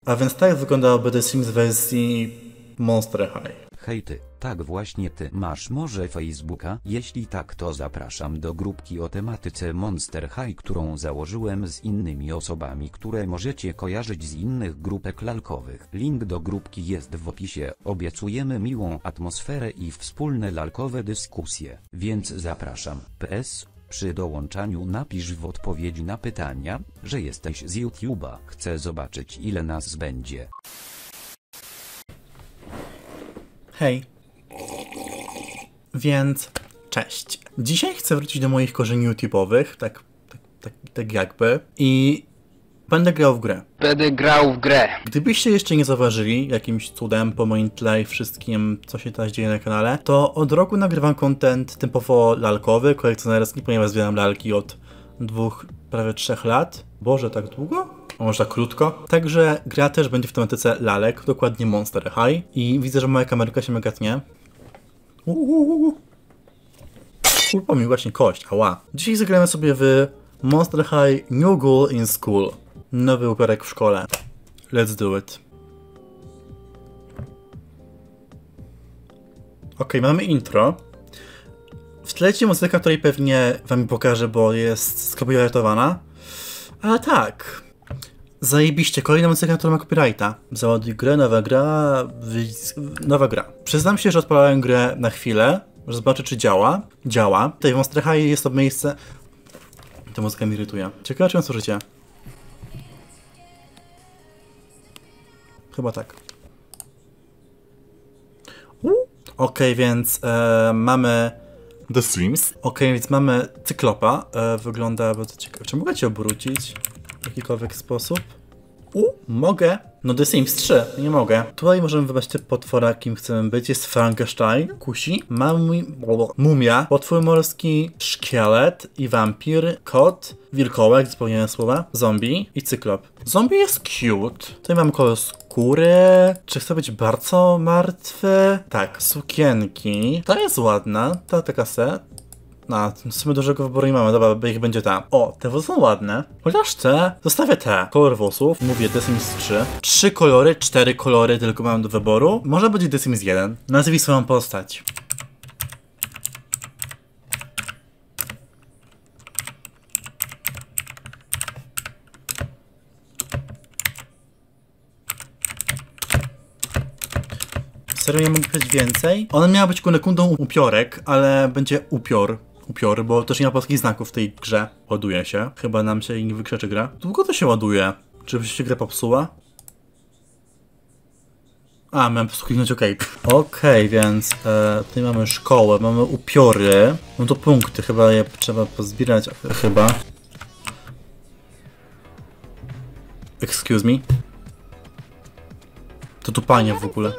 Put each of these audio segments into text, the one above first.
A więc tak wyglądałoby The Sims w wersji Monster High. Hej ty, tak właśnie ty masz może Facebooka? Jeśli tak, to zapraszam do grupki o tematyce Monster High, którą założyłem z innymi osobami, które możecie kojarzyć z innych grupek lalkowych. Link do grupki jest w opisie. Obiecujemy miłą atmosferę i wspólne lalkowe dyskusje, więc zapraszam. PS. Przy dołączaniu napisz w odpowiedzi na pytania, że jesteś z YouTube'a. Chcę zobaczyć, ile nas będzie. Hej. Więc cześć. Dzisiaj chcę wrócić do moich korzeni YouTube'owych, tak jakby, i będę grał w grę. Gdybyście jeszcze nie zauważyli, jakimś cudem po moim tle i wszystkim, co się teraz dzieje na kanale, to od roku nagrywam content typowo lalkowy, kolekcjonerski, ponieważ zbieram lalki od 2, prawie 3 lat. Boże, tak długo? A może tak krótko? Także gra też będzie w tematyce lalek, dokładnie Monster High. I widzę, że moja kamerka się mega tnie. Kurwa mi właśnie kość, ała. Dzisiaj zagramy sobie w Monster High New Girl in School. Nowy upiorek w szkole. Let's do it. Ok, mamy intro. W tle leci muzyka, której pewnie wam pokażę, bo jest skopyrightowana. Ale tak. Zajebiście, kolejna muzyka, która ma copyrighta. Załaduj grę, nowa gra. Przyznam się, że odpalałem grę na chwilę, żeby zobaczyć, czy działa. Działa. Tutaj w Monster High jest to miejsce... Ta muzyka mnie irytuje. Ciekawe, czy ją słyszycie? Chyba tak. Ok, więc mamy The Sims. Ok, więc mamy Cyklopa. Wygląda bardzo ciekawie. Czy mogę cię obrócić w jakikolwiek sposób? Mogę. No The Sims 3, nie mogę. Tutaj możemy wybrać typ potwora, kim chcemy być. Jest Frankenstein, kusi, mumia, potwór morski, szkielet i wampir, kot, wilkołak, zapomniałem słowa, zombie i cyklop. Zombie jest cute. Tutaj mam kolor skóry. Czy chcę być bardzo martwy? Tak, sukienki. Ta jest ładna, ta taka w sumie dużego wyboru nie mamy, dobra, bo ich będzie ta. O, te włosy są ładne. Chociaż te, zostawię te. Kolor włosów, mówię The Sims 3. 3 kolory, 4 kolory tylko mam do wyboru. Może będzie The Sims 1. Nazwij swoją postać. Serio, nie mogę powiedzieć więcej? Ona miała być kunekundą upiorek, ale będzie upior, bo też nie ma polskich znaków w tej grze. Ładuje się. Chyba nam się nie wykrzeczy gra. Długo to się ładuje. Czy się gra popsuła? A, miałem po prostu kliknąć OK. Okej, więc tutaj mamy szkołę, mamy upiory. No to punkty, chyba je trzeba pozbierać, chyba. Excuse me. To tupanie w ogóle.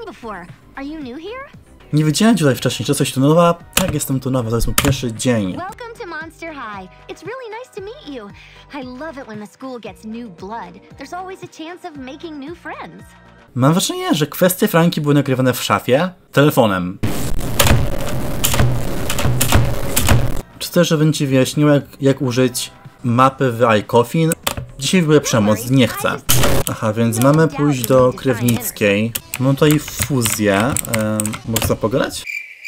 Nie widziałem cię tutaj wcześniej, czy coś tu nowa? Tak, jestem tu nowa, to jest mój pierwszy dzień. Welcome to Monster High. It's really nice to meet you. I love it when the school gets new blood. There's always a chance of making new friends. Mam wrażenie, że kwestie Franki były nagrywane w szafie telefonem. Czy też, żebym ci wyjaśnił, jak użyć mapy w iCoffin? Dzisiaj była przemoc, nie chcę. Aha, więc mamy pójść do Krewnickiej. Mamy tutaj fuzję. Można pograć?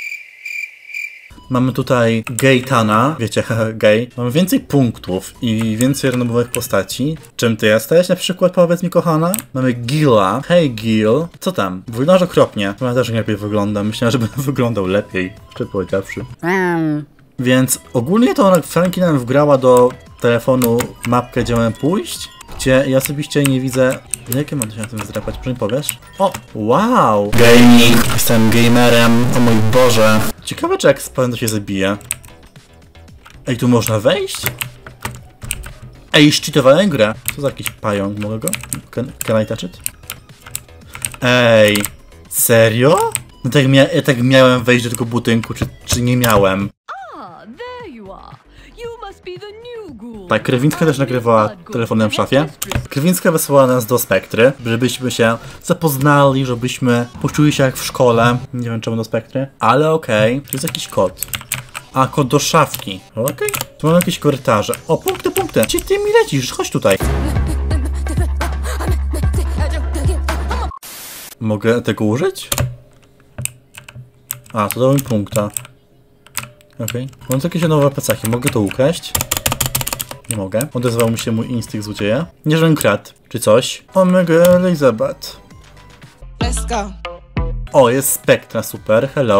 Mamy tutaj Gaetana, wiecie, gay. Mamy więcej punktów i więcej randomowych postaci. Czym ty jesteś? Na przykład powiedz mi, kochana. Mamy Gilla. Hej Gil. Co tam? Wyglądasz okropnie. Chyba też lepiej wygląda. Myślałem, że będę wyglądał lepiej. Szczerze powiedziawszy. Więc ogólnie to Franki nam wgrała do telefonu mapkę, gdzie mamy pójść. Gdzie ja osobiście nie widzę... Jakie mam się na tym zdrapać? Proszę mi powiesz? O! Wow! Gaming! Jestem gamerem! O mój Boże! Ciekawe, czy jak spadłem, to się zabije. Ej, tu można wejść? Ej, szczytowałem grę! Co za jakiś pająk? Mogę go? Can I touch it? Ej! Serio? No tak ja tak miałem wejść do tego budynku, czy nie miałem? Tak, Krewinska też nagrywała telefonem w szafie. Krewinska wysłała nas do Spektry, żebyśmy się zapoznali, żebyśmy poczuli się jak w szkole. Nie wiem czemu do Spektry, ale okej. To jest jakiś kod. A, kod do szafki. Okej. Tu mamy jakieś korytarze. O, punkty! Gdzie ty mi lecisz? Chodź tutaj. Mogę tego użyć? A, to dał mi punkta. Okej. Mam tu jakieś nowe plecaki. Mogę to ukraść? Nie mogę. Odezwał mi się mój instynkt złodzieja. Nie, żebym kradł. Czy coś? Omega Elizabeth. Let's go. O, jest Spectra, super. Hello.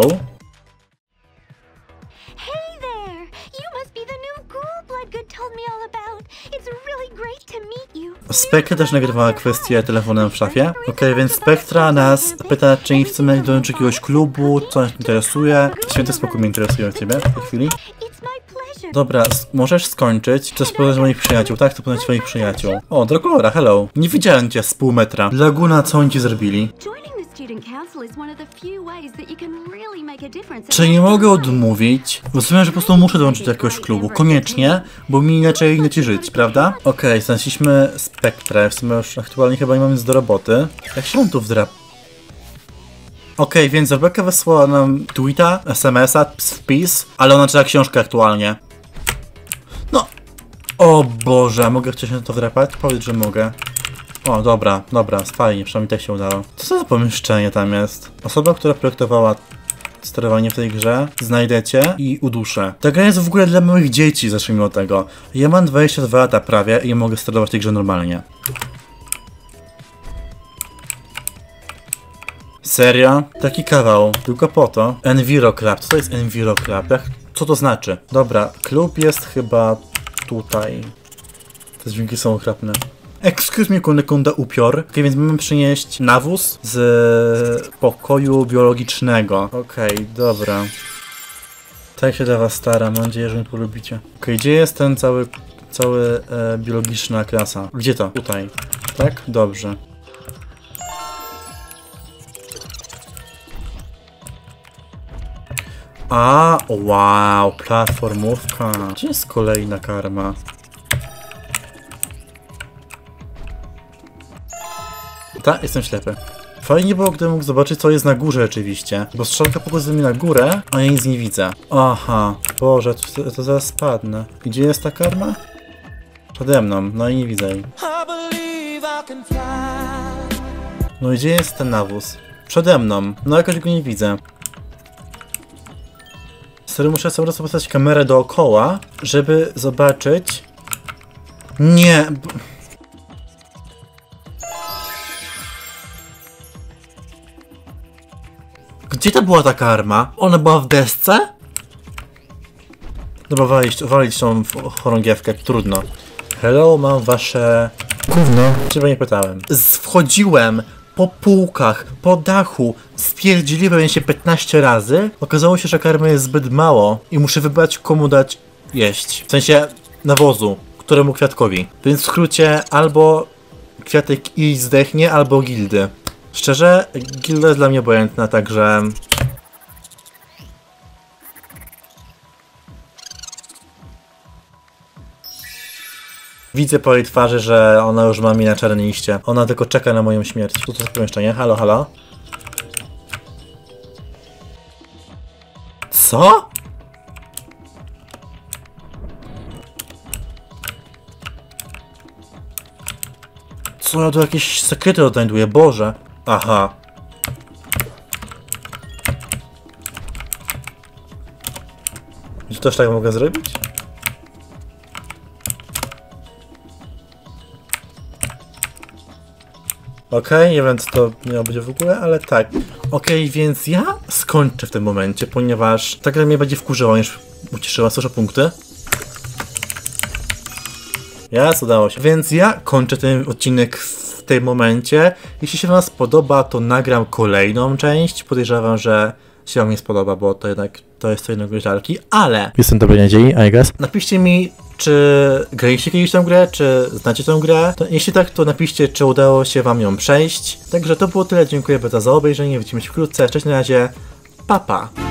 Hey there! You must be the new ghoul Bloodgood told me all about. It's really great to meet you. Spectra też nagrywała kwestię telefonem w szafie. Okej, więc Spectra nas pyta, czy chcemy dołączyć jakiegoś klubu, co nas interesuje. Święty spokój mnie interesuje od ciebie w tej chwili. It's my pleasure. Dobra, możesz skończyć. Chcesz poznać moich przyjaciół, tak? Chcę poznać swoich przyjaciół. O, Draculaura, hello. Nie widziałem cię z pół metra. Laguna, co oni ci zrobili? Czy nie mogę odmówić? Rozumiem, że po prostu muszę dołączyć do jakiegoś klubu. Koniecznie, bo mi inaczej leci żyć, prawda? Okej, znaleźliśmy Spectrę. W sumie już aktualnie chyba nie mamy nic do roboty. Jak się on tu wdrap... Okej, więc Rebeka wysłała nam tweeta, SMS-a, wpis, ale ona czyta książkę aktualnie. No. O Boże, mogę wcześniej to wdrapać? Powiedz, że mogę. O, dobra, fajnie, przynajmniej tak się udało. Co za pomieszczenie tam jest? Osoba, która projektowała sterowanie w tej grze, znajdziecie i uduszę. Ta gra jest w ogóle dla małych dzieci, zacznijmy od tego. Ja mam 22 lata prawie i mogę sterować w tej grze normalnie. Serio? Taki kawał, tylko po to. Enviro Club, co to jest Enviro Club? Co to znaczy? Dobra, klub jest chyba tutaj. Te dźwięki są okropne. Excuse me, kunda upior. Okej, więc mamy przynieść nawóz z pokoju biologicznego. Okej, dobra. Tak się dla was staram, mam nadzieję, że mnie polubicie. Okej, gdzie jest ten cały biologiczna klasa? Gdzie to? Tutaj. Tak? Dobrze. A, wow, platformówka. Gdzie jest kolejna karma? Tak, jestem ślepy. Fajnie było, gdybym mógł zobaczyć, co jest na górze rzeczywiście. Bo strzałka pokazuje mi na górę, a ja nic nie widzę. Aha, Boże, to zaraz spadnę. Gdzie jest ta karma? Przede mną, no i nie widzę jej. No i gdzie jest ten nawóz? Przede mną, no jakoś go nie widzę. Serio, muszę sobie postawić kamerę dookoła, żeby zobaczyć... Nie... Gdzie to była ta karma? Ona była w desce? Dobra, walić tą chorągiewkę, trudno. Hello, mam wasze... Gówno. Ciebie nie pytałem. Wchodziłem po półkach, po dachu, spierdziliłem się 15 razy. Okazało się, że karmy jest zbyt mało i muszę wybrać, komu dać jeść. W sensie nawozu, któremu kwiatkowi. Więc w skrócie albo kwiatek i zdechnie, albo gildy. Szczerze, gilda jest dla mnie obojętna, także... Widzę po jej twarzy, że ona już ma mi na czarnej liście. Ona tylko czeka na moją śmierć. Tu to jest pomieszczenie. Halo, halo. Co? Co ja tu jakieś sekrety odnajduję? Boże. Aha. Czy też tak mogę zrobić? Okej, nie wiem co to miało być w ogóle, ale tak. Okej, więc ja skończę w tym momencie, ponieważ ta gra mnie będzie wkurzyła niż ucieszyła. Słyszę punkty. Udało się. Więc ja kończę ten odcinek w tym momencie. Jeśli się wam spodoba, to nagram kolejną część. Podejrzewam, że się wam nie spodoba, bo to jednak to jest co innego żalki, ale... Jestem dobrej nadziei, I guess. Napiszcie mi, czy graliście kiedyś tę grę, czy znacie tę grę. Jeśli tak, to napiszcie, czy udało się wam ją przejść. Także to było tyle, dziękuję bardzo za obejrzenie, widzimy się wkrótce. Cześć, na razie, pa pa!